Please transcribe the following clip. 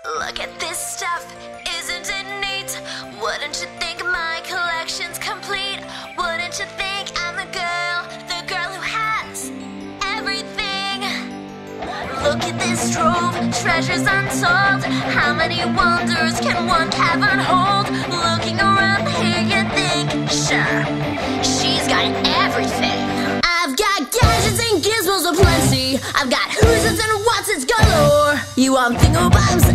Look at this stuff, isn't it neat? Wouldn't you think my collection's complete? Wouldn't you think I'm the girl who has everything? Look at this trove, treasures untold. How many wonders can one cavern hold? Looking around here you think, sure, she's got everything. I've got gadgets and gizmos aplenty. I've got who's and what's it's galore. You want thingamabobs